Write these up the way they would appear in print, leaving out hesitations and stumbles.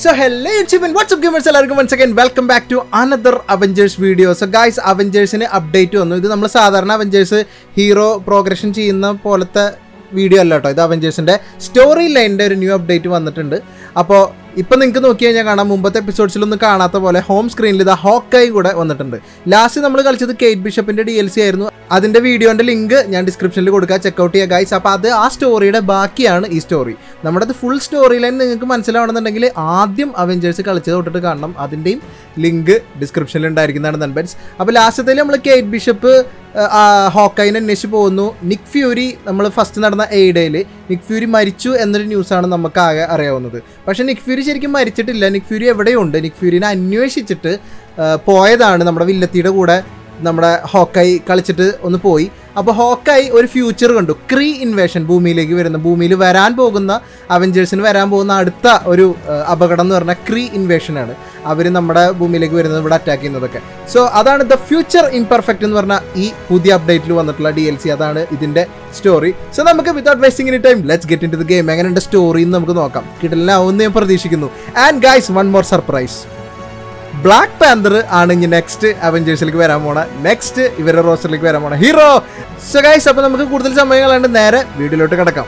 So hello YouTube and what's up gamers, എല്ലാവർക്കും once again welcome back to another Avengers video. So guys, Avengers-ന് update വന്നു. ഇത് നമ്മൾ സാധാരണ Avengers ഹീറോ പ്രോഗ്രഷൻ ചെയ്യുന്ന പോലത്തെ വീഡിയോ അല്ല കേട്ടോ. ഇത് Avengers-ന്റെ സ്റ്റോറി ലൈനിൻ്റെ ഒരു ന്യൂ അപ്ഡേറ്റ് വന്നിട്ടുണ്ട്. അപ്പോൾ ഇപ്പോൾ നിങ്ങൾക്ക് നോക്കി കഴിഞ്ഞാൽ കാണാം, മുമ്പത്തെ എപ്പിസോഡ്സിലൊന്നും കാണാത്ത പോലെ ഹോം സ്ക്രീനിൽ ഇത് ഹോക്കായി കൂടെ വന്നിട്ടുണ്ട്. ലാസ്റ്റ് നമ്മൾ കളിച്ചത് കേറ്റ് ബിഷപ്പിൻ്റെ DLC ആയിരുന്നു. അതിൻ്റെ വീഡിയോൻ്റെ ലിങ്ക് ഞാൻ ഡിസ്ക്രിപ്ഷനിൽ കൊടുക്കുക, ചെക്കൗട്ട് ചെയ്യുക ഗൈസ്. അപ്പോൾ അത് ആ സ്റ്റോറിയുടെ ബാക്കിയാണ് ഈ സ്റ്റോറി. നമ്മുടെ ഫുൾ സ്റ്റോറി ലൈൻ നിങ്ങൾക്ക് മനസ്സിലാവണമെന്നുണ്ടെങ്കിൽ ആദ്യം അവഞ്ചേഴ്സ് കളിച്ചത് തൊട്ടിട്ട് കാണണം. അതിൻ്റെയും ലിങ്ക് ഡിസ്ക്രിപ്ഷനിൽ ഉണ്ടായിരിക്കുന്നതാണ് നൻബൻസ്. അപ്പോൾ ലാസ്റ്റത്തിൽ നമ്മൾ കേറ്റ് ബിഷപ്പ് ഹോക്കൈനെ അന്വേഷിച്ച് പോകുന്നു. നിക് ഫ്യൂരി, നമ്മൾ ഫസ്റ്റ് നടന്ന എയ്ഡയിൽ നിക് ഫ്യൂരി മരിച്ചു എന്നൊരു ന്യൂസാണ് നമുക്ക് ആകെ അറിയാവുന്നത്. പക്ഷേ നിക് ഫ്യൂരി ശരിക്കും മരിച്ചിട്ടില്ല. നിക് ഫ്യൂരി എവിടെയുണ്ട്? നിക് ഫ്യൂരിനെ അന്വേഷിച്ചിട്ട് പോയതാണ് നമ്മുടെ വില്ലത്തിയുടെ കൂടെ. നമ്മുടെ ഹോക്കായി കളിച്ചിട്ട് ഒന്ന് പോയി. അപ്പോൾ ഹോക്കായി ഒരു ഫ്യൂച്ചർ കണ്ടു. ക്രീ ഇൻവേഷൻ ഭൂമിയിലേക്ക് വരുന്ന, ഭൂമിയിൽ വരാൻ പോകുന്ന അവഞ്ചേഴ്സിന് വരാൻ പോകുന്ന അടുത്ത ഒരു അപകടം എന്ന് പറഞ്ഞാൽ ക്രീ ഇൻവേഷനാണ്. അവർ നമ്മുടെ ഭൂമിയിലേക്ക് വരുന്നത്, ഇവിടെ അറ്റാക്ക് ചെയ്യുന്നതൊക്കെ. സോ അതാണ് ദ ഫ്യൂച്ചർ ഇംപെർഫെക്റ്റ് എന്ന് പറഞ്ഞാൽ ഈ പുതിയ അപ്ഡേറ്റിൽ വന്നിട്ടുള്ള DLC. അതാണ് ഇതിൻ്റെ സ്റ്റോറി. സോ നമുക്ക് without wasting any time let's get into the game. എങ്ങനെയുണ്ട് സ്റ്റോറി എന്ന് നമുക്ക് നോക്കാം. കിടലിനാവുമെന്ന് ഞാൻ പ്രതീക്ഷിക്കുന്നു. And guys, one more surprise. Black panther ആണ് ഇനി നെക്സ്റ്റ് അവഞ്ചേഴ്സിലേക്ക് വരാൻ പോണ, നെക്സ്റ്റ് ഇവരുടെ റോസ്റ്ററിലേക്ക് വരാൻ പോണ ഹീറോ. സോ ഗൈസ്, അപ്പോൾ നമുക്ക് കൂടുതൽ സമയങ്ങളുണ്ട്, നേരെ വീഡിയോയിലോട്ട് കിടക്കാം.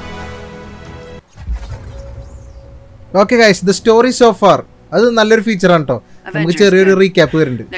Okay guys, the story so far അത് നല്ലൊരു ഫീച്ചർ ആണ് കേട്ടോ. നമുക്ക് ചെറിയൊരു റീക്യാപ്പ് വരുന്നുണ്ട്.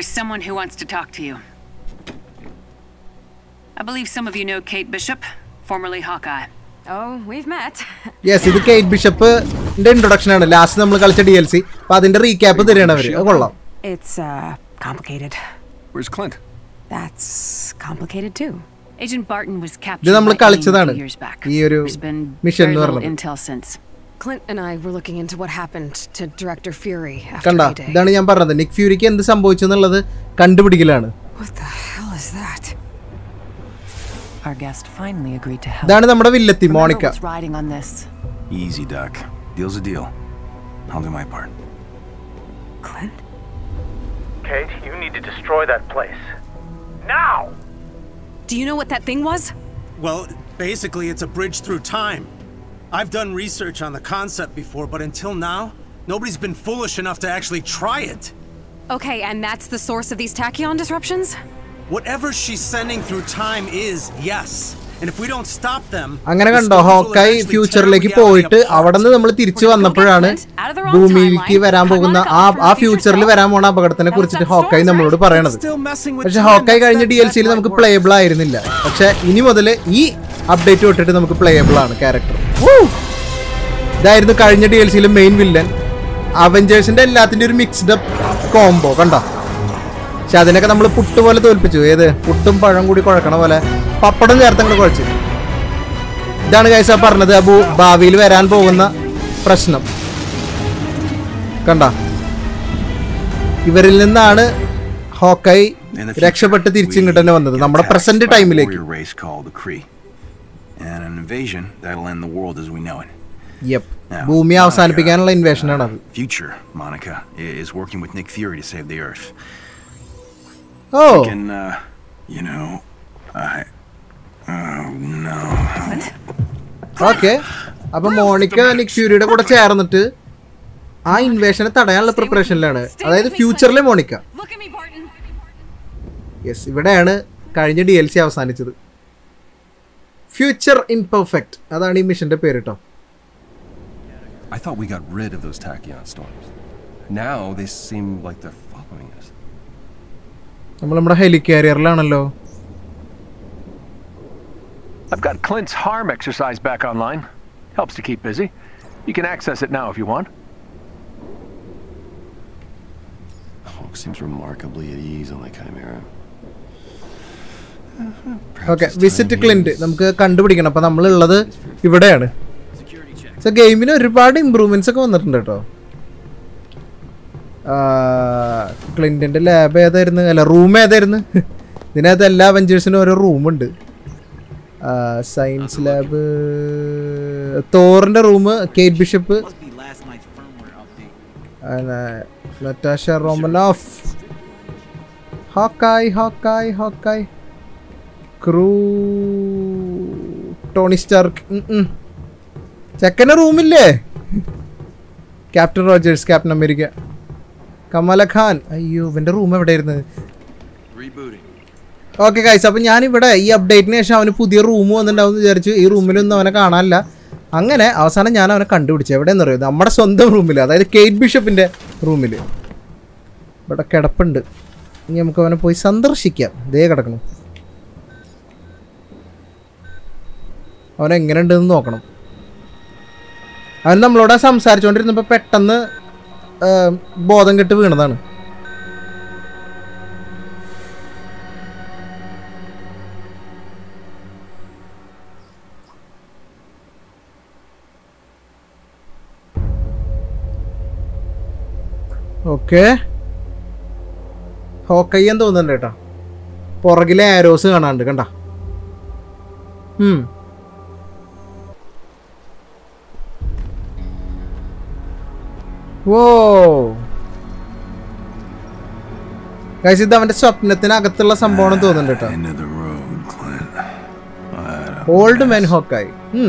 I believe some of you know Kate Bishop, formerly Hawkeye. Oh, we've met. Yes, ഇത് കേറ്റ് ബിഷപ്പിന്റെ ഇൻട്രൊഡക്ഷൻ ആണ്. ലാസ്റ്റ് നമ്മൾ കളിച്ച DLC. അപ്പോൾ അതിന്റെ റീക്യാപ്പ് തരുകയാണ് അവർ. അത് കൊള്ളാം. It's complicated. Where's Clint? That's complicated too. Agent Barton was captured. ഇത് നമ്മൾ കളിച്ചതാണ് ഈ ഒരു മിഷൻ എന്ന് പറഞ്ഞത്. Intel since. Clint and I were looking into what happened to Director Fury after കണ്ടാ, Mayday. ഇതാണ് ഞാൻ പറഞ്ഞത്. നിക് ഫ്യൂരിക്ക് എന്ത് സംഭവിച്ചു എന്നുള്ളത് കണ്ടുപിടിക്കലാണ്. What the hell is that? Our guest finally agreed to help. ഇതാണ് നമ്മുടെ വില്ലത്തി Monica. Riding on this. Easy, Doc. Deal's a deal. I'll do my part. Clint? Kate, you need to destroy that place. Now! Do you know what that thing was? Well, basically it's a bridge through time. I've done research on the concept before, but until now, nobody's been foolish enough to actually try it. Okay, and that's the source of these tachyon disruptions? Whatever she's sending through time is, yes. And if we don't stop them, അങ്ങനെ കണ്ടോ, ഹോക്കായി ഫ്യൂച്ചറിലേക്ക് പോയിട്ട് അവിടെ നിന്ന് നമ്മൾ തിരിച്ചു വന്നപ്പോഴാണ് ഭൂമിയിലേക്ക് വരാൻ പോകുന്ന ആ ഫ്യൂച്ചറിൽ വരാൻ പോണ അപകടത്തിനെ കുറിച്ചിട്ട് ഹോക്കായി നമ്മളോട് പറയണത്. പക്ഷെ ഹോക്കായി കഴിഞ്ഞ DLC-ൽ നമുക്ക് പ്ലേയബിൾ ആയിരുന്നില്ല. പക്ഷെ ഇനി മുതൽ ഈ അപ്ഡേറ്റ് തൊട്ടിട്ട് നമുക്ക് പ്ലേയബിൾ ആണ് ക്യാരക്ടർ. ഇതായിരുന്നു കഴിഞ്ഞ DLC-ലെ മെയിൻ വില്ലൻ. അവഞ്ചേഴ്സിന്റെ എല്ലാത്തിന്റെ ഒരു മിക്സ്ഡ് അപ്പ് കോംബോ കണ്ടോ. പക്ഷെ അതിനൊക്കെ നമ്മൾ പുട്ട് പോലെ തോൽപ്പിച്ചു. ഏത് പുട്ടും പഴം കൂടി കുഴക്കണ പോലെ പപ്പടം ചേർത്തങ്ങോട്ട് കുഴച്ച്. ഇതാണ് ഗൈസ് പറഞ്ഞത്, ഭാവിയിൽ വരാൻ പോകുന്ന പ്രശ്നം കണ്ട. ഇവരിൽ നിന്നാണ് ഹോക്കായി രക്ഷപ്പെട്ട് തിരിച്ചിങ്ങോട്ട് തന്നെ വന്നത് നമ്മുടെ പ്രസന്റ് ടൈമിലേക്ക്. ഭൂമി അവസാനിപ്പിക്കാനുള്ള ഇൻവേഷൻ ആണ് അത്. Oh. Can, you know, no. Okay. അപ്പോൾ മോണിക്ക നിക് ഫ്യൂരിയുടെ കൂടെ ചേർന്നിട്ട് ആ ഇൻവേഷനെ തടയാനുള്ള പ്രിപ്പറേഷനിലാണ്. അതായത് ഫ്യൂച്ചറിലെ മോണിക്ക. യെസ്, ഇവിടെയാണ് കഴിഞ്ഞ DLC അവസാനിച്ചത്. ഫ്യൂച്ചർ ഇംപെർഫെക്റ്റ്, അതാണ് ഈ മിഷന്റെ പേര് കേട്ടോ. I thought we got rid of those tachyon storms. Now they seem like they're following us. നമ്മൾ നമ്മുടെ ഹെലികാരിയറിലാണല്ലോ. I've got Clint's harm exercise back online. Helps to keep busy. You can access it now if you want. Hulk seems remarkably at ease on the Chimera. Okay, visit Clint നമുക്ക് കണ്ടുപിടിക്കണം. അപ്പോൾ നമ്മളുള്ളത് ഇവിടെയാണ്. So ഗെയിമിന് ഒരുപാട് improvements ഒക്കെ വന്നിട്ടുണ്ട് കേട്ടോ. ക്ലിന്റിന്റെ lab ഏതായിരുന്നു, അല്ല റൂം ഏതായിരുന്നു? ഇതിനകത്ത് എല്ലാ അവഞ്ചേഴ്സിനും ഓരോ റൂമുണ്ട്. സയൻസ് ലാബ്, തോറിന്റെ room, Kate Bishop, Natasha Romanoff, Hawkeye, crew, Tony Stark. ചെക്കൻ്റെ റൂമില്ലേ? Captain Rogers, Captain America. Kamala Khan. അയ്യോ ഇവൻ്റെ റൂം എവിടെയായിരുന്നു? ഓക്കെ ഗൈസ്, അപ്പം ഞാനിവിടെ ഈ അപ്ഡേറ്റിന് ശേഷം അവന് പുതിയ റൂം വന്നിട്ടുണ്ടാവും എന്ന് വിചാരിച്ചു. ഈ റൂമിലൊന്നും അവനെ കാണാനില്ല. അങ്ങനെ അവസാനം ഞാൻ അവനെ കണ്ടുപിടിച്ചു. എവിടെയെന്ന് പറയുന്നത് നമ്മുടെ സ്വന്തം റൂമിൽ, അതായത് കേറ്റ് ബിഷപ്പിൻ്റെ റൂമിൽ. ഇവിടെ കിടപ്പുണ്ട്. ഇനി നമുക്ക് അവനെ പോയി സന്ദർശിക്കാം. ദേ കിടക്കണം. അവനെങ്ങനെയുണ്ടെന്ന് നോക്കണം. അവൻ നമ്മളോട് സംസാരിച്ചുകൊണ്ടിരുന്നപ്പോൾ പെട്ടെന്ന് ബോധം കെട്ട് വീണതാണ്. ഓക്കെ, ഹോക്കയ്യെന്ന് തോന്നുന്നുണ്ട് കേട്ടോ. പുറകിലെ ആരോസ് കാണാണ്ട് കണ്ട. ഓ ഗൈസ്, ഇത് അവന്റെ സ്വപ്നത്തിനകത്തുള്ള സംഭവം തോന്നുന്നുണ്ട് കേട്ടോ. Old men ഹോക്കായി.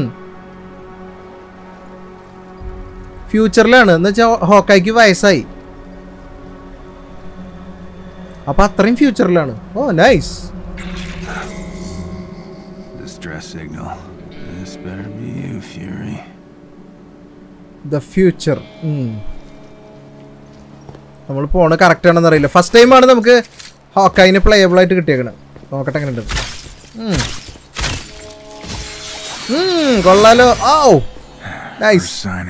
ഫ്യൂച്ചറിലാണ് എന്ന് വെച്ചാൽ ഹോക്കായിക്ക് വയസ്സായി. അപ്പൊ അത്രയും ഫ്യൂച്ചറിലാണ്. ഓ നൈസ്. The future. നമ്മൾ പോണ കറക്റ്റ് ആണെന്ന് അറിയില്ല. ഫസ്റ്റ് ടൈമാണ് നമുക്ക് ഹോക്കായിനെ പ്ലേയബിൾ ആയിട്ട് കിട്ടിയേക്കണം. നോക്കട്ടെ എങ്ങനെ ഉണ്ട്. കൊള്ളാലോ. ഓ നൈസ്.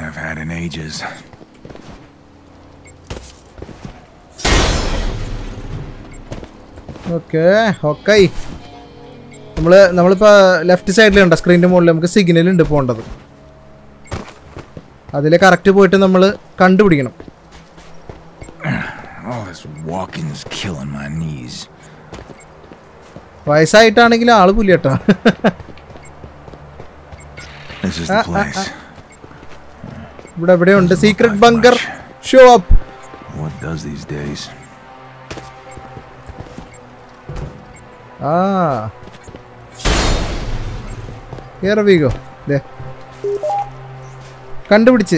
Okay, Hawkeye. നമ്മളിപ്പോൾ ലെഫ്റ്റ് സൈഡിലുണ്ട് സ്ക്രീനിൻ്റെ മുകളിൽ നമുക്ക് സിഗ്നൽ ഉണ്ട് പോകേണ്ടത്. അതിൽ കറക്റ്റ് പോയിട്ട് നമ്മൾ കണ്ടുപിടിക്കണം. വയസ്സായിട്ടാണെങ്കിൽ ആള് പുലിയട്ടോ. ഇവിടെ എവിടെയുണ്ട് secret bunker. Show up. Here we go. There. കണ്ടുപിടിച്ച്.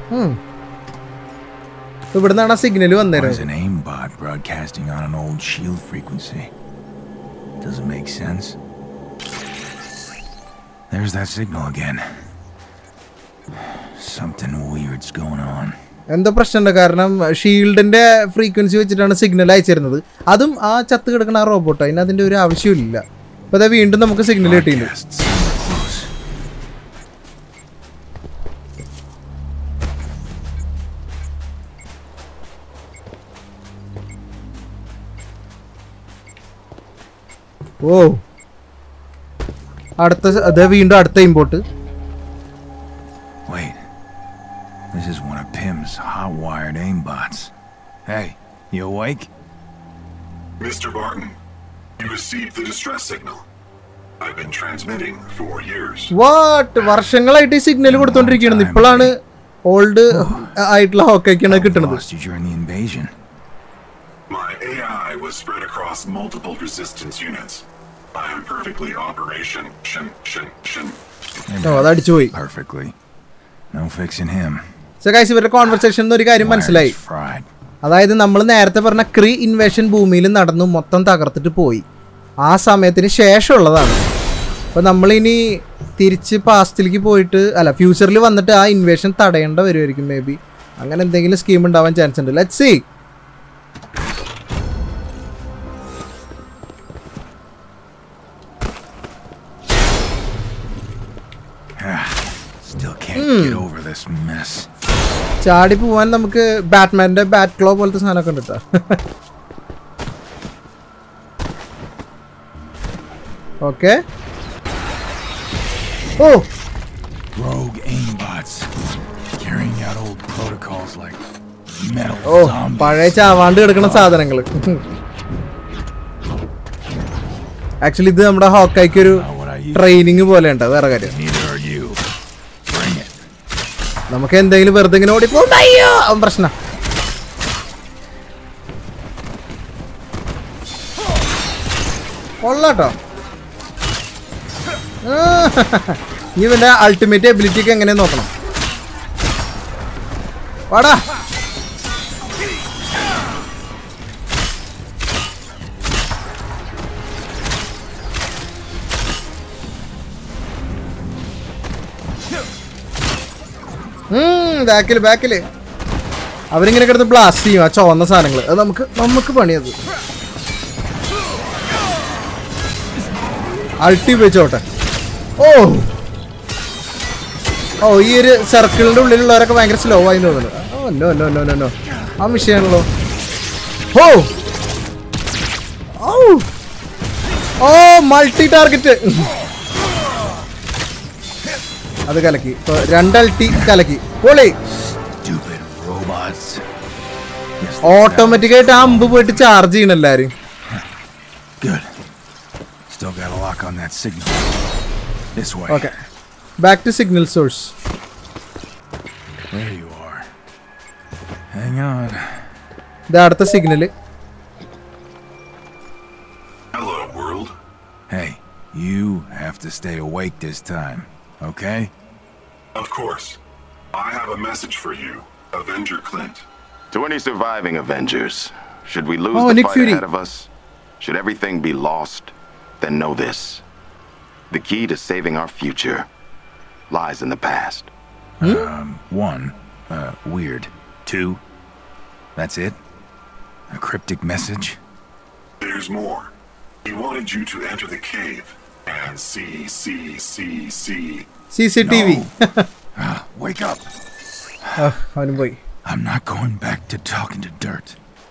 ഇവിടുന്നാണ് ആ സിഗ്നൽ വന്നേരുന്നത്. an aimbot broadcasting on an old shield frequency. Doesn't make sense. There's that signal again. Something weird's going on. എന്താ പ്രശ്നമുണ്ട്? കാരണം ഷീൽഡിന്റെ ഫ്രീക്വൻസി വെച്ചിട്ടാണ് സിഗ്നൽ അയച്ചിരുന്നത്. അതും ആ ചത്ത് കിടക്കുന്ന ആ റോബോട്ട്. അതിന് അതിന്റെ ഒരു ആവശ്യമില്ല. അപ്പൊ അതാ വീണ്ടും നമുക്ക് സിഗ്നൽ കിട്ടിയില്ല. ഓ, അടുത്ത വീണ്ടും അടുത്ത import. This is one of Pim's hot-wired aimbots. Hey, you awake? Mr. Barton, you received the distress signal. I've been transmitting for years. What? വർഷങ്ങളായിട്ട് സിഗ്നൽ കൊടുത്തോണ്ടിരിക്കുകയാണ്. ഇപ്പോഴാണ് ഓൾഡ് ആയിട്ടുള്ള ഹോക്കൈക്കാണ് കിട്ടുന്നത്. Lost you during the invasion. My AI was spread across multiple resistance units. I am perfectly operation. അതടിച്ചു പോയി. Perfectly. No fixing him. So guys, ഇവരുടെ conversation ഒരു കാര്യം മനസ്സിലായി. അതായത് നമ്മൾ നേരത്തെ പറഞ്ഞ ക്രീ ഇൻവേഷൻ ഭൂമിയിൽ നടന്നു മൊത്തം തകർത്തിട്ട് പോയി. ആ സമയത്തിന് ശേഷമുള്ളതാണ്. അപ്പോൾ നമ്മളിനി തിരിച്ച് പാസ്റ്റിലേക്ക് പോയിട്ട് ഫ്യൂച്ചറിൽ വന്നിട്ട് ആ ഇൻവേഷൻ തടയേണ്ട വരുമായിരിക്കും. മേ ബി അങ്ങനെ എന്തെങ്കിലും സ്കീം ഉണ്ടാവാൻ ചാൻസ് ഉണ്ട്. Let's see. Still can't get over this mess. ചാടി പോവാൻ നമുക്ക് ബാറ്റ്മാന്റെ ബാറ്റ് ക്ലോ പോലത്തെ സാധനമൊക്കെ ഉണ്ട് കേട്ടോ. ഓക്കെ. ഓ, Rogue aimbots carrying out old protocols like metal zombies. പഴയ ചാവാണ്ട് കിടക്കുന്ന സാധനങ്ങൾ. ആക്ച്വലി ഇത് നമ്മുടെ ഹോക്കായിക്ക് ഒരു ട്രെയിനിങ് പോലെ ഉണ്ട്. വേറെ കാര്യം, നമുക്ക് എന്തെങ്കിലും വെറുതെ ഇങ്ങനെ ഓടിപ്പോയോ പ്രശ്നം. കൊള്ളാട്ടോ. ഇവന്റെ അൾട്ടിമേറ്റ് എബിലിറ്റി ഒക്കെ എങ്ങനെയാ നോക്കണം. വാടാ. ബാക്കില് അവരിങ്ങനെ കിടന്ന് ബ്ലാസ്റ്റ് ചെയ്യും ആ ചുവന്ന സാധനങ്ങൾ. അത് നമുക്ക് പണിയത്. അൾട്ടി ഉപയോഗിച്ചോട്ടെ. ഓ ഈ ഒരു സർക്കിളിന്റെ ഉള്ളിലുള്ളവരൊക്കെ ഭയങ്കര സ്ലോ ആയി തോന്നുന്നു. നോ ആ വിഷയമാണല്ലോ. ഓ മൾട്ടി ടാർഗറ്റ്. അത് കലക്കി. 2 അൾട്ടി കലക്കി. പൊളി. ഓട്ടോമാറ്റിക് ആയിട്ട് ആ അമ്പ് പോയിട്ട് ചാർജ് ചെയ്യണം എല്ലാരും. Okay. Back to signal source. There you are. Hang on. That's the signal. Hello, world. Hey, you have to stay awake this time, okay? Of course. I have a message for you, Avenger Clint. To any surviving Avengers, should we lose Oh, the Nick fight Fury. ahead of us, should everything be lost, then know this. The key to saving our future lies in the past. 1, weird. 2, that's it? A cryptic message? There's more. He wanted you to enter the cave and see. CCTV. No. Wake up. I'm not going back to talking to dirt.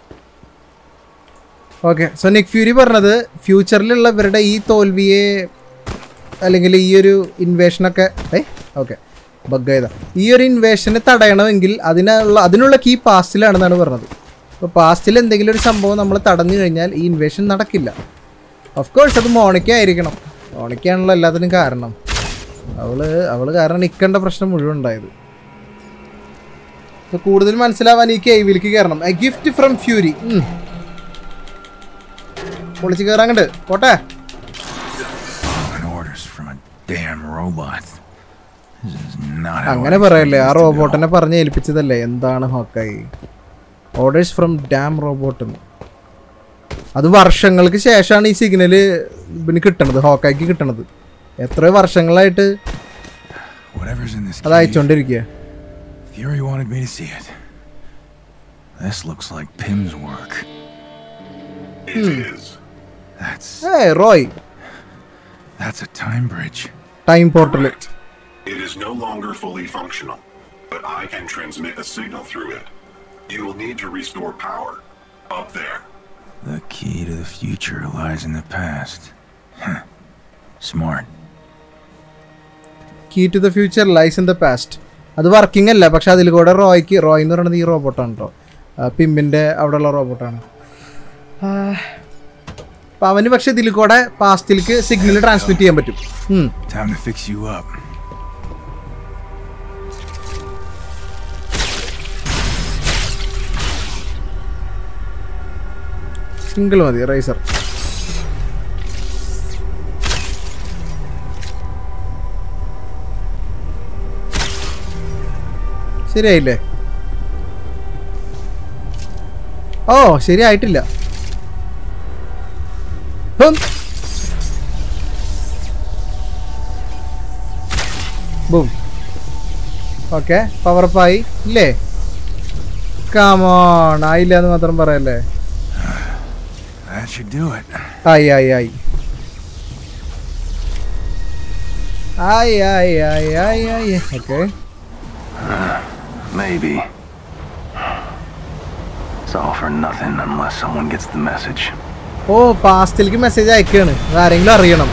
Okay, so Nick Fury പറഞ്ഞത് ഫ്യൂച്ചറിലുള്ള ഇവരുടെ ഈ തോൽവിയെ അല്ലെങ്കിൽ ഈ ഒരു ഇൻവേഷനൊക്കെ ബഗ്ഗായതാ. ഈ ഒരു ഇൻവേഷനെ തടയണമെങ്കിൽ അതിനുള്ള key പാസ്റ്റിലാണെന്നാണ് പറഞ്ഞത്. അപ്പോൾ പാസ്റ്റിൽ എന്തെങ്കിലും ഒരു സംഭവം നമ്മൾ തടഞ്ഞു കഴിഞ്ഞാൽ ഈ ഇൻവേഷൻ നടക്കില്ല. ഓഫ് കോഴ്സ് അത് മോണിക്ക ആയിരിക്കണം. മോണിക്കയാണല്ലോ എല്ലാത്തിനും കാരണം. അവള് കാരണം നിൽക്കേണ്ട പ്രശ്നം മുഴുവൻ ഉണ്ടായത്. സോ കൂടുതൽ മനസ്സിലാവാൻ ഈ കേവിലേക്ക് കയറണം. A gift from Fury. പൊളിച്ച് കയറാങ്ങണ്ട് പോട്ടെ. അങ്ങനെ പറയല്ലേ, ആ റോബോട്ടിനെ പറഞ്ഞ് ഏൽപ്പിച്ചതല്ലേ. എന്താണ് Hawkeye? Orders from damn robot. അത് വർഷങ്ങൾക്ക് ശേഷമാണ് ഈ സിഗ്നല് പിന്നെ കിട്ടണത്, ഹോക്കായിക്ക് കിട്ടണത്. എത്രയോ വർഷങ്ങളായിട്ട് അത് അയച്ചോണ്ടിരിക്കുക. Fury wanted me to see it. This looks like Pym's work. It is. Hey, Roy. That's a time bridge. Time portal. Correct. It is no longer fully functional, but I can transmit a signal through it. You will need to restore power. Up there. The key to the future lies in the past. Smart. Key to the future lies in the past. അത് working അല്ല, പക്ഷെ അതിൽ കൂടെ റോയ് എന്ന് പറയുന്നത് ഈ റോബോട്ടാണ് കേട്ടോ. പിമ്മിൻ്റെ അവിടെയുള്ള റോബോട്ടാണ്. അപ്പം അവന് പക്ഷെ ഇതിൽ കൂടെ പാസ്റ്റിലേക്ക് സിഗ്നൽ ട്രാൻസ്മിറ്റ് ചെയ്യാൻ പറ്റും. Time to fix you up. Single മതി റൈസർ. ശരിയായില്ലേ? ഓ ശരിയായിട്ടില്ല. ബൂം. ഓക്കെ, പവറപ്പായി ഇല്ലേ? കമോൺ, ആയില്ല എന്ന് മാത്രം പറയല്ലേ. ആയി. Okay. Maybe. It's all for nothing unless someone gets the message. ഓ പാസ്റ്റിലേക്ക് മെസ്സേജ് അയക്കുകയാണ്. ആരെങ്കിലും അറിയണം.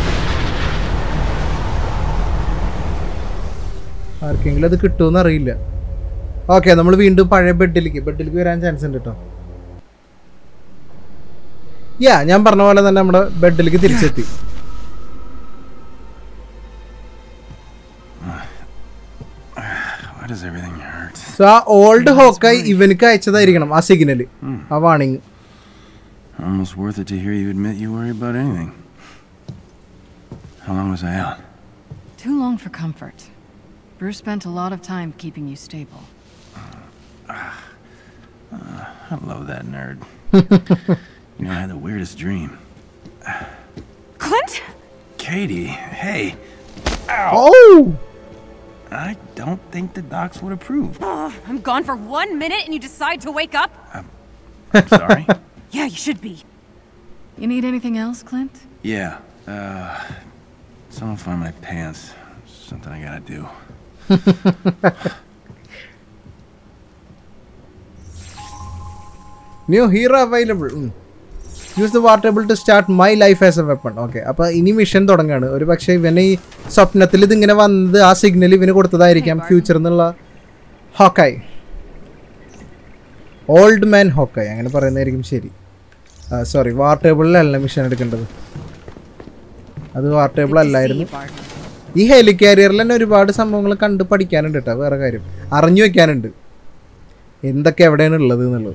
ആർക്കെങ്കിലും അത് കിട്ടുമെന്ന് അറിയില്ല. ഓക്കെ, നമ്മൾ വീണ്ടും പഴയ ബെഡിലേക്ക് വരാൻ ചാൻസ് ഉണ്ട് കേട്ടോ. ഞാൻ പറഞ്ഞ പോലെ തന്നെ നമ്മുടെ ബെഡിലേക്ക് തിരിച്ചെത്തി. സോ ആ ഓൾഡ് ഹോക്കായി ഇവനിക്ക് അയച്ചതായിരിക്കണം ആ സിഗ്നല്, ആ വാണിങ്. Almost worth it to hear you admit you worry about anything. How long was I out? Too long for comfort. Bruce spent a lot of time keeping you stable. I love that nerd. You know, I had the weirdest dream. Clint? Katie, hey. Ow. Oh! I don't think the docs would approve. I'm gone for 1 minute and you decide to wake up? I'm sorry. Yeah, you should be. You need anything else, Clint? Yeah, someone find my pants. Something I gotta do. New hero available. Use the war table to start my life as a weapon. Okay, അപ്പോൾ ഇനി mission തുടങ്ങാണ്. ഒരു പക്ഷേ ഇവന് ഈ സ്വപ്നത്തിൽ ഇതിങ്ങനെ വന്നത് ആ സിഗ്നൽ ഇവന് കൊടുത്തതായിരിക്കാം ഫ്യൂച്ചർ എന്നുള്ള ഹോക്കായി. ഓൾഡ് മാൻ ഹോക്കായി അങ്ങനെ പറയുന്നതായിരിക്കും ശരി. സോറി, വാർ ടേബിളിലല്ല മിഷൻ എടുക്കേണ്ടത്. അത് വാർ ടേബിൾ അല്ലായിരുന്നു. ഈ ഹെലികാരിയറിൽ തന്നെ ഒരുപാട് സംഭവങ്ങൾ കണ്ട് പഠിക്കാനുണ്ട് കേട്ടോ. വേറെ കാര്യം അറിഞ്ഞു വെക്കാനുണ്ട് എന്തൊക്കെ എവിടെയാണ് ഉള്ളത് എന്നുള്ളത്.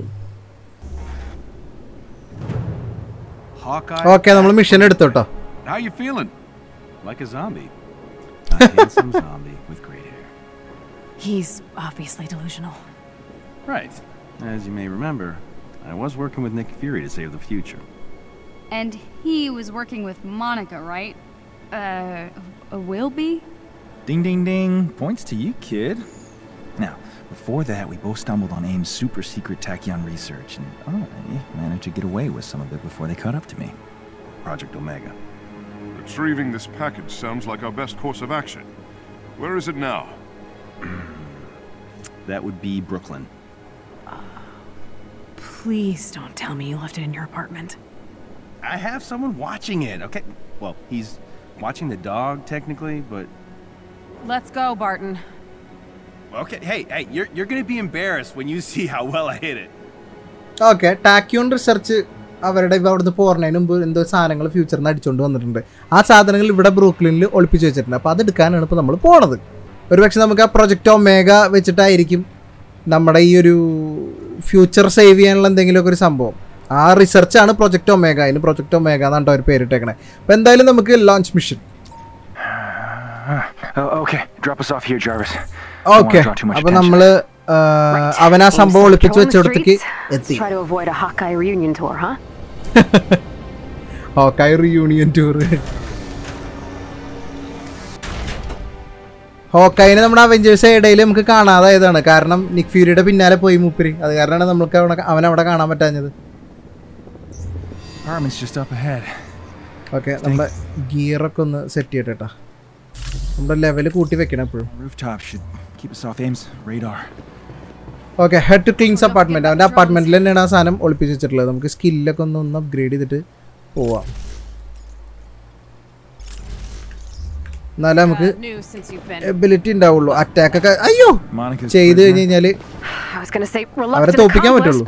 ഓക്കെ, നമ്മൾ മിഷൻ എടുത്തു കേട്ടോ. How you feeling? Like a zombie. A handsome zombie with great hair. He's obviously delusional. Right. As you may remember, I was working with Nick Fury to save the future. And he was working with Monica, right? Will be? Ding, ding, ding. Points to you, kid. Now, before that, we both stumbled on AIM's super secret tachyon research, and I managed to get away with some of it before they caught up to me. Project Omega. Retrieving this package sounds like our best course of action. Where is it now? That would be Brooklyn. Please don't tell me you left it in your apartment. I have someone watching it, okay? Well, he's watching the dog, technically, but... Let's go, Barton. Okay, hey, you're gonna be embarrassed when you see how well I hit it. Okay, ടാക്യൂൺ research അവരുടെ അവിടുന്ന് പോരണതിന് മുമ്പ് എന്തോ സാധനങ്ങൾ ഫ്യൂച്ചറിൽ നിന്ന് അടിച്ചുകൊണ്ട് വന്നിട്ടുണ്ട്. ആ സാധനങ്ങൾ ഇവിടെ ബ്രൂക്ലിനിൽ ഒളിപ്പിച്ച് വെച്ചിട്ടുണ്ട്. അപ്പോൾ അതെടുക്കാനാണ് ഇപ്പോൾ നമ്മൾ പോണത്. ഒരു പക്ഷേ നമുക്ക് ആ പ്രൊജക്റ്റ് ഒമേഗ വെച്ചിട്ടായിരിക്കും നമ്മുടെ ഈ ഒരു ഫ്യൂച്ചർ സേവ് ചെയ്യാനുള്ള എന്തെങ്കിലുമൊക്കെ ഒരു സംഭവം. ആ റിസർച്ചാണ് പ്രൊജക്റ്റ് ഒമേഗ. അതിന് പ്രൊജക്റ്റ് ഒമേഗ എന്നാണ് അവർ പേരിട്ടേക്കണേ. അപ്പോൾ എന്തായാലും നമുക്ക് launch mission. Okay, drop us off here, Jarvis. Okay, അപ്പോൾ നമ്മൾ അവൻ ആ സംഭവം ഒളിപ്പിച്ച് വെച്ചിടത്തേക്ക് എത്തി. ഹോക്കായി റിയൂണിയൻ ടൂർ. ഹോക്കായിനെ നമ്മുടെ അവെഞ്ചേഴ്സ് ഇടയിൽ നമുക്ക് കാണാതായതാണ്. കാരണം നിക് ഫ്യൂരിയുടെ പിന്നാലെ പോയി മൂപ്പര്. അത് കാരണമാണ് നമുക്ക് അവനവിടെ കാണാൻ പറ്റാഞ്ഞത്. ഓക്കെ, നമ്മുടെ ഗിയറൊക്കെ ഒന്ന് സെറ്റ് ചെയ്യട്ടെ കേട്ടോ. നമ്മുടെ ലെവല് കൂട്ടി വെക്കണം എപ്പോഴും. Okay, head to Clint's apartment. അവൻ്റെ അപ്പാർട്ട്മെന്റിൽ തന്നെയാണ് ആ സാധനം ഒളിപ്പിച്ച് വെച്ചിട്ടുള്ളത്. നമുക്ക് സ്കില്ലൊക്കെ ഒന്ന് അപ്ഗ്രേഡ് ചെയ്തിട്ട് പോവാം. എന്നാലും നമുക്ക് എബിലിറ്റി ഉണ്ടാവുള്ളൂ. അറ്റാക്ക് ഒക്കെ അയ്യോ ചെയ്ത് കഴിഞ്ഞ് കഴിഞ്ഞാല് അവരെ തോപ്പിക്കാൻ പറ്റുള്ളൂ.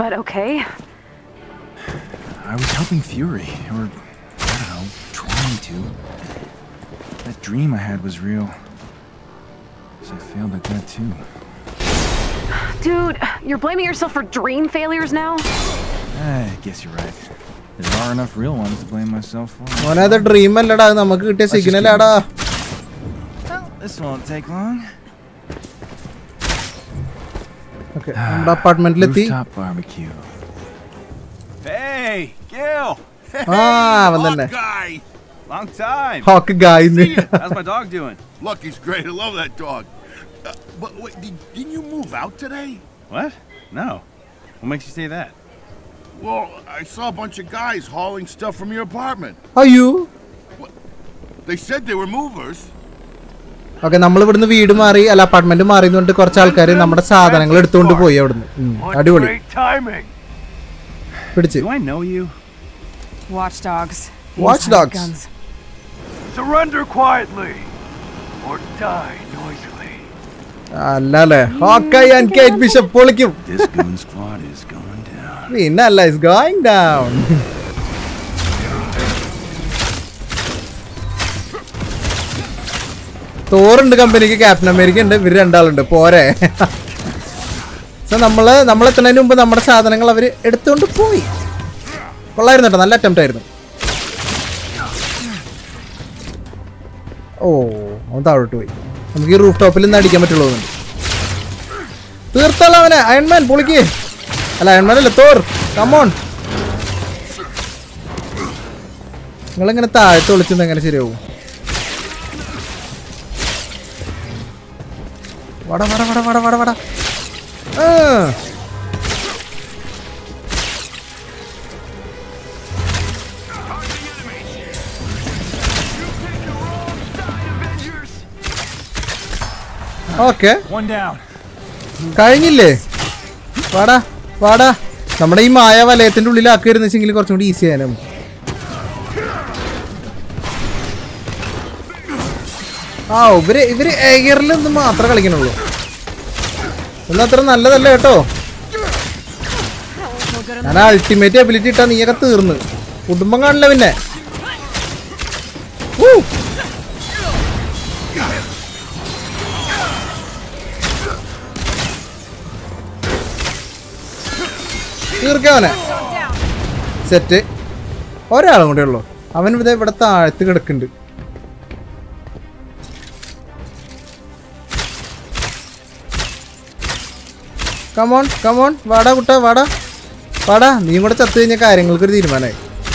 I was helping Fury, or I don't know, trying to. That dream I had was real. So I failed at that too. Dude, you're blaming yourself for dream failures now? I guess you're right. There are enough real ones to blame myself for. മോനെ, അത് dream അല്ലടാ, നമുക്ക് കിട്ടിയ signal ആടാ. This won't take long. Okay, നമ്മുടെ അപ്പാർട്ട്മെന്റിലെത്തി. Barbecue. Hey, Gil. അവൻ തന്നെ. Long time. Hawk guy. How's my dog doing? Lucky's great. I love that dog. But wait, didn't you move out today? What? No. What makes you say that? Well, I saw a bunch of guys hauling stuff from your apartment. Are you? What? They said they were movers. Okay, നമ്മൾ ഇവിടുന്ന് വീട് മാറി അല്ല apartment മാറിയതുകൊണ്ട് കുറച്ച് ആൾക്കാർ നമ്മുടെ സാധനങ്ങൾ എടുത്തുകൊണ്ട് പോയി അവിടുന്ന്. അടിപൊളി പിടിച്ച്. Do I know you? Watchdogs. Watchdogs. Surrender quietly or die noisily. അല്ലല്ലേ, ഹോക്കായി ആൻഡ് കേറ്റ് ബിഷപ്പ് പൊളിക്കും. This goon squad is going down. പിന്നല്ല, is going down. തോറുണ്ട് കമ്പനിക്ക്, ക്യാപ്റ്റൻ അമേരിക്ക ഉണ്ട്, ഇവർ രണ്ടാളുണ്ട്. പോരെ. സോ നമ്മൾ എത്തുന്നതിന് മുമ്പ് നമ്മുടെ സാധനങ്ങൾ അവർ എടുത്തുകൊണ്ട് പോയി. കൊള്ളായിരുന്നു കേട്ടോ, നല്ല അറ്റംപ്റ്റ് ആയിരുന്നു. ഓ, അവൻ താഴോട്ട് പോയി. നമുക്ക് ഈ റൂഫ് ടോപ്പിൽ നിന്ന് അടിക്കാൻ പറ്റുള്ളൂ. തീർത്തല്ല അവനെ. അയൺമാൻ പൊളിക്ക്. അല്ല അയൺമാനല്ലേ തോർ കമോൺ നിങ്ങളിങ്ങനെ താഴത്ത് വിളിച്ചത് എങ്ങനെ ശരിയാവും വട വട വട വട വട വട ഓക്കെ കഴിഞ്ഞില്ലേ വാടാ വാടാ നമ്മുടെ ഈ മായ വലയത്തിന്റെ ഉള്ളിലാക്കിയിരുന്ന വെച്ചെങ്കിൽ കുറച്ചും കൂടി ഈസി ആയാലും ആ ഇവര് എയറിൽ ഒന്നും മാത്രമേ കളിക്കണുള്ളൂ ഒന്നും അത്ര നല്ലതല്ല കേട്ടോ ഞാൻ അൾട്ടിമേറ്റ് എബിലിറ്റി ഇട്ടാ നീയൊക്കെ തീർന്ന് കുടുംബം കാണില്ല പിന്നെ തീർക്കവനെ സെറ്റ് ഒരാളും കൂടെ ഉള്ളു അവൻ ഇവിടെ താഴത്ത് കിടക്കുന്നുണ്ട് കമോൺ കമോൺ വാടാ കുട്ട വാടാ വാടാ നീ കൂടെ ചത്തു കഴിഞ്ഞ കാര്യങ്ങൾക്കൊരു തീരുമാനമായി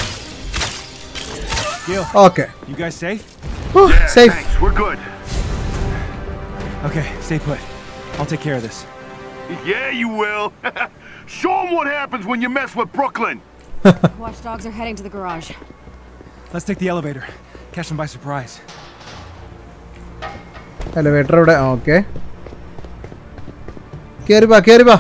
okay safe Okay, stay put. I'll take care of this. Yeah, you will. Show them what happens when you mess with Brooklyn. Watchdogs are heading to the garage. Let's take the elevator. Catch them by surprise. Elevator ഇവിടെ okay കേറി ബാ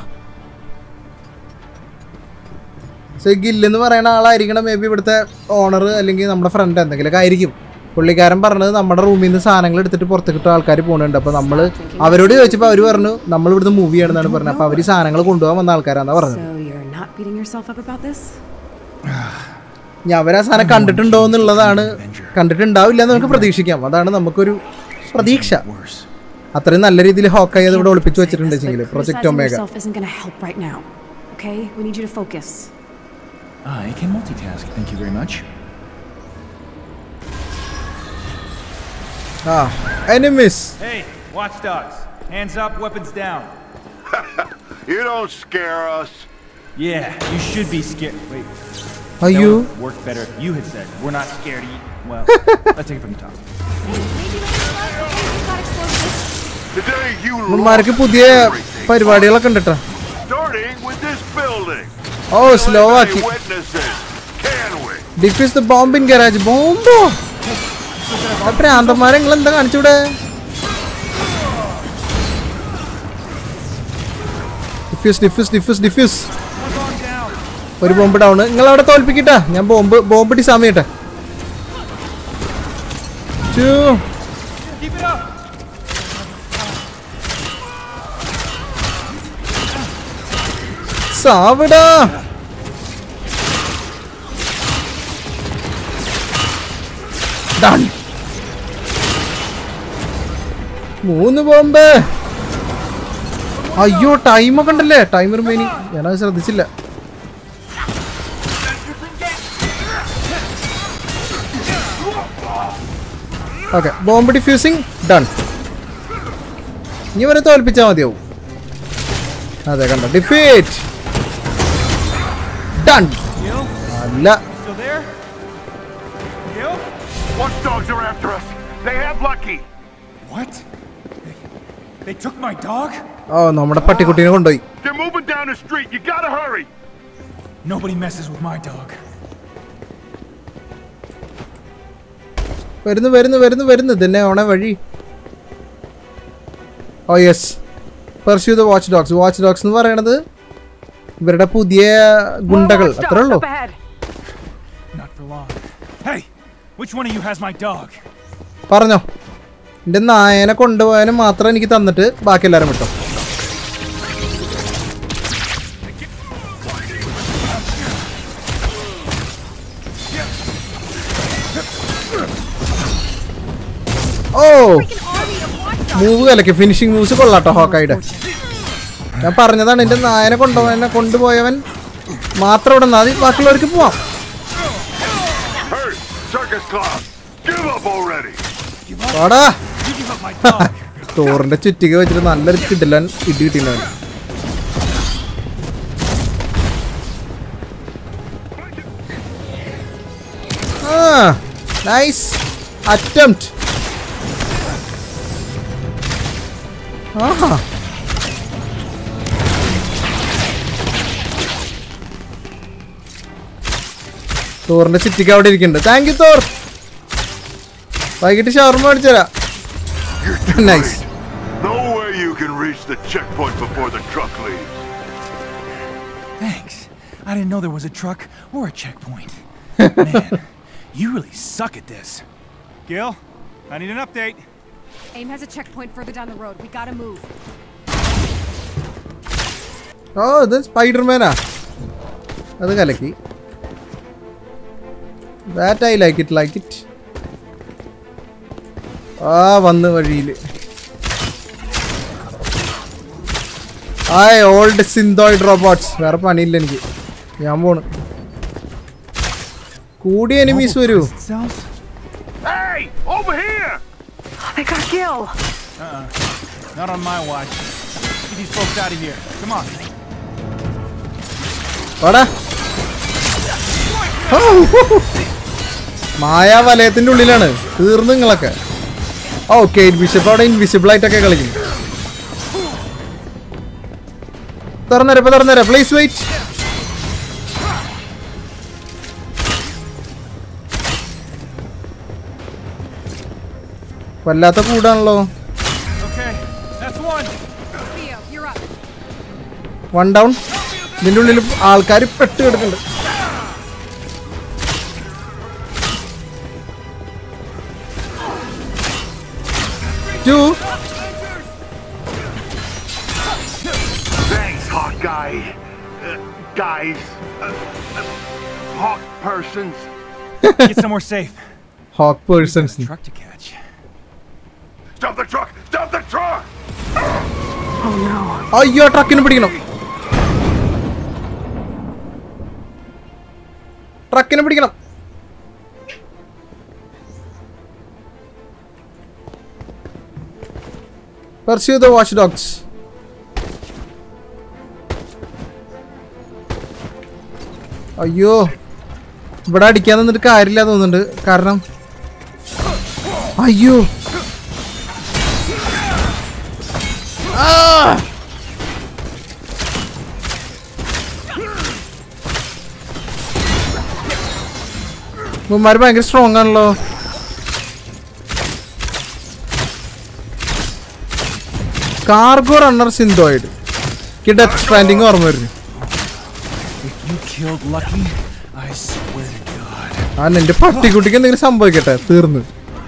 ഗില്ലെന്ന് പറയുന്ന ആളായിരിക്കണം maybe ഇവിടുത്തെ owner അല്ലെങ്കിൽ നമ്മുടെ front എന്തെങ്കിലുമൊക്കെ ആയിരിക്കും പുള്ളിക്കാരൻ പറഞ്ഞത് നമ്മുടെ റൂമിൽ നിന്ന് സാധനങ്ങൾ എടുത്തിട്ട് പുറത്ത് കിട്ടുന്ന ആൾക്കാർ പോകുന്നുണ്ട് അപ്പോൾ നമ്മൾ അവരോട് ചോദിച്ചപ്പോൾ അവർ പറഞ്ഞു നമ്മൾ ഇവിടുന്ന് മൂവ് ചെയ്യണമെന്നാണ് പറഞ്ഞത് അപ്പോൾ അവർ സാധനങ്ങൾ കൊണ്ടുപോകാൻ വന്ന ആൾക്കാരാണെന്നാണ് പറഞ്ഞത് ഞാൻ അവരാ സാധനം കണ്ടിട്ടുണ്ടോ എന്നുള്ളതാണ് കണ്ടിട്ടുണ്ടാവില്ല എന്ന് നമുക്ക് പ്രതീക്ഷിക്കാം അതാണ് നമുക്കൊരു പ്രതീക്ഷ അത്രയും നല്ല രീതിയിൽ ഹോക്കായി അത് ഇവിടെ ഒളിപ്പിച്ചു വെച്ചിട്ടുണ്ടെങ്കിൽ project Omega I can multitask, thank you very much. Enemies. Hey, watchdogs. Hands up, weapons down. You don't scare us. Yeah, you should be scared. Wait. Are you? Worked better if you had said, we're not scared. Well, let's take it from the top. Today you നമ്മൾക്ക് പുതിയ പരിപാടികളൊക്കെ ഉണ്ട് ട്ടോ starting with this building. Oh, slow ആക്കി defuse the bomb in garage ബോംബോ പ്രാന്തന്മാരെ നിങ്ങൾ എന്താ കാണിച്ചൂടെ ഡിഫ്യൂസ് ഒരു ബോംബ് ഡൗൺ നിങ്ങൾ അവിടെ തോൽപ്പിക്കട്ടാ ഞാൻ ബോംബ് ഡിസാം ചെയ്യട്ടെ സാവിടാ Done. 3 ബോംബ് അയ്യോ ടൈമൊക്കെ ഉണ്ടല്ലേ ടൈമർ മെയിനി ഞാനത് ശ്രദ്ധിച്ചില്ല ഓക്കെ ബോംബ് ഡിഫ്യൂസിങ് ഡൺ ഇനി വരെ തോൽപ്പിച്ചാൽ മതിയാവും അതെ കണ്ടോ ഡിഫീറ്റ് ഡൺ അല്ല Watchdogs are after us. They have Lucky. What? They took my dog? Oh, നമ്മുടെ പട്ടിക്കുട്ടിനെ കൊണ്ടുപോയി. They're moving down the street. You gotta hurry. Nobody messes with my dog. വരുന്നു തന്നെ ഓണ വഴി. Oh yes. Pursue the watchdogs. Watchdogs എന്ന് പറയുന്നത് ഇവരുടെ പുതിയ ഗുണ്ടകൾ അത്രേ ഉള്ളൂ. Not for long. Hey, which one of you has my dog? പറഞ്ഞോ. എൻ്റെ നായനെ കൊണ്ടുപോയാനും മാത്രം എനിക്ക് തന്നിട്ട് ബാക്കി എല്ലാവരും വിട്ടോ. ഓ മൂവ് കലക്കി ഫിനിഷിംഗ് മൂവ്സ് കൊള്ളാട്ടോ ഹോക്കായിടെ ഞാൻ പറഞ്ഞതാണ് എൻ്റെ നായനെ കൊണ്ടുപോയവൻ മാത്രം ഇവിടെ നിന്നാൽ മതി ബാക്കിയുള്ളവർക്ക് പോവാം തോറിന്റെ ചുറ്റിക വെച്ചിട്ട് നല്ലൊരു കിടിലൻ ഇടി കിട്ടിയിട്ടുണ്ട് Nice attempt. തോറിന്റെ ചിറ്റിക്ക് അവിടെ ഇരിക്കുന്നുണ്ട്. Thank you Thor. വൈകിട്ട് ഷവർമ അടിച്ചരാ. Nice. No way you can reach the checkpoint before the truck leaves. Thanks. I didn't know there was a truck or a checkpoint. Man, you really suck at this. Gil, I need an update. AIM has a checkpoint further down the road. We gotta move. Oh, this Spider-Man. അത് കലക്കി. That I like it. വന്ന് വഴിയിൽ. Old synthoid robots. വേറെ പണിയില്ല എനിക്ക്. ഞാൻ പോണ്. കൂടി എനിമീസ് വരൂ. Hey, over here! They got Gil. Not on my watch. Get these folks out of here. Come on. വാടാ. മായാവലയത്തിന്റെ ഉള്ളിലാണ്. തീർന്നു നിങ്ങളൊക്കെ. കേറ്റ് ബിഷപ്പ് അവിടെ ഇൻവിസിബിൾ ആയിട്ടൊക്കെ കളിക്കും. തുറന്നേരാ പ്ലീസ് വെയിറ്റ്. വല്ലാത്ത കൂടാണല്ലോ. One down. ഇതിന്റെ ഉള്ളിൽ ആൾക്കാർ പെട്ട് കിടക്കുന്നുണ്ട്. Thanks, Hawk guy. Guys. Hawk persons. Get somewhere safe. Hawk persons. Truck to catch. Stop the truck! Stop the truck! Oh no. അയ്യോ ട്രക്കിനെ പിടിക്കണം. Pursue the watchdogs. അയ്യോ ഇവിടെ അടിക്കാൻ നിന്നിട്ട് കാര്യമില്ല തോന്നുന്നുണ്ട്. കാരണം അയ്യോ ഇവന്മാര് ഭയങ്കര സ്ട്രോങ് ആണല്ലോ. Cargo runner synthoid. Death Stranding ഓർമ്മ വരുന്നു. എന്റെ പട്ടിക്കുട്ടിക്ക് എന്തെങ്കിലും സംഭവിക്കട്ടെ. തീർന്ന്.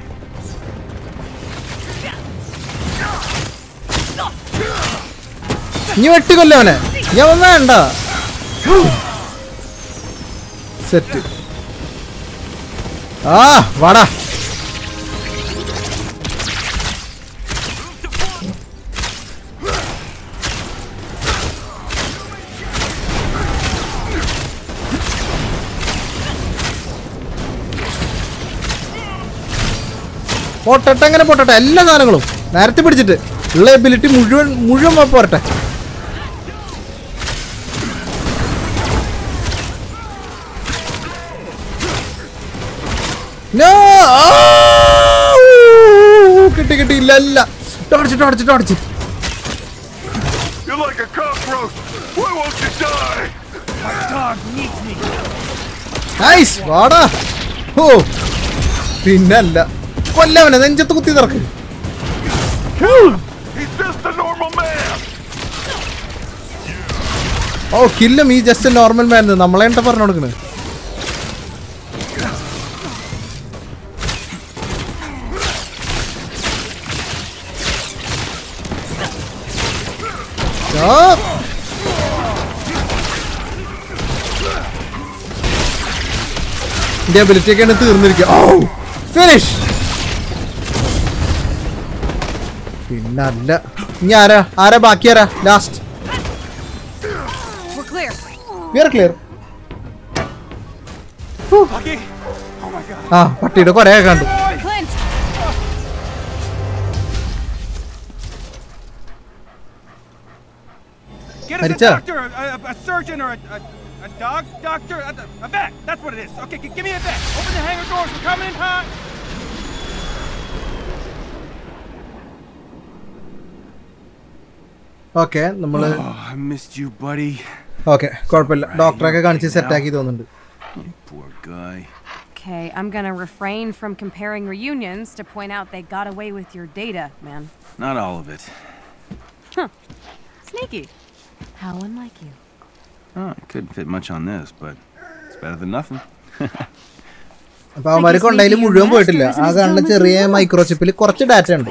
ഇനി വെട്ടിക്കൊല്ലേ അവനെ. ഞാൻ വേണ്ട. സെറ്റ്. വാടാ. പൊട്ടട്ടെ. അങ്ങനെ പൊട്ടട്ടെ. എല്ലാ സാധനങ്ങളും നേരത്തെ പിടിച്ചിട്ട് ഉള്ള എബിലിറ്റി മുഴുവൻ പോരട്ടെ. കിട്ടി. ഇല്ല. ടോടിച്ച്. You're like a cockroach. Why won't you die? My dog needs me. Nice. വാടാ. പിന്നല്ല. കൊല്ലവനെ നെഞ്ചത്ത് കുത്തി തറക്ക്. He's just a normal man. kill him. He's just a normal man. നമ്മളെ എന്താ പറഞ്ഞു കൊടുക്കണേ. ability ഒക്കെ തീർന്നിരിക്കുക. ഫിനിഷ്. പിന്നല്ല. ഇനി ആരാ ബാക്കി ലാസ്റ്റ്. We are clear. പട്ടിയുടെ കൊറേ കണ്ടു. Get us a doctor, a surgeon, or a A dog doctor? A vet! That's what it is. Okay, give me a vet. Open the hangar doors. We're coming in hot. Okay, നമ്മള് I missed you, buddy. Okay, കുഴപ്പമില്ല. ഡോക്ടറൊക്കെ കാണിച്ച് set ആക്കി തോന്നുന്നുണ്ട്. Poor guy. Okay, I'm gonna refrain from comparing reunions to point out they got away with your data, man. Not all of it. Huh. Sneaky. How unlike you. Oh, it couldn't fit much on this, but it's better than nothing. അപ്പോൾ അവന്മാർ കൊണ്ടതിൽ മുഴുവൻ പോയിട്ടില്ല. ആ കാണുന്ന ചെറിയ മൈക്രോചിപ്പിൽ കുറച്ച് data ഉണ്ട്.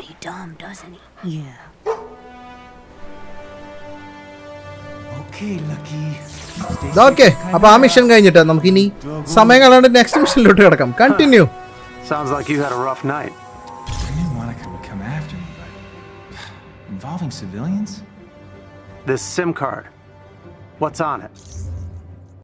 Okay, അപ്പോൾ ആ മിഷൻ കഴിഞ്ഞിട്ട് നമുക്ക് ഇനി സമയം കളയാണ്ട് നെക്സ്റ്റ് മിഷനിലോട്ട് കിടക്കാം. Continue. Sounds like you had a rough night. I knew Monica would come after me, but involving civilians? This SIM card. What's on it?